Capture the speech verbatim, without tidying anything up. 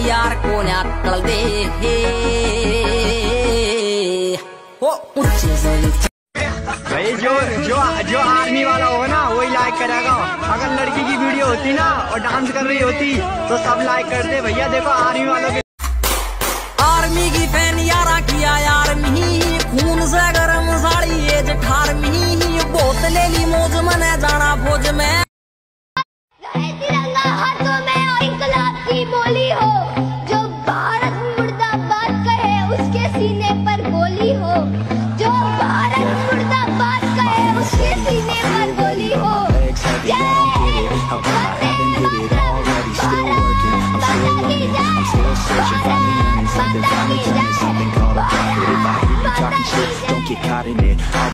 यार को अक्ल दे ओ ऊंचे से भाई जो जो जो आर्मी वाला होगा ना वही लाइक करेगा। अगर लड़की की वीडियो होती ना और डांस कर रही होती तो सब लाइक करते। भैया देखो आर्मी वालों के आर्मी की फैन यारा किया आर्मी खून से गरम साड़ी ये जठारमी बहुत ले ली मौज मने जाना फौज में तिरंगा हाथों में और इंकलाब की बोली हो जो भारत मुर्दाबाद कहे उसके सीने पर गोली हो जो भारत मुर्दाबाद कहे उसके सीने पर गोली हो जय वंदे मातरम भारत माता की जय भारत माता की जय भारत माता की जय।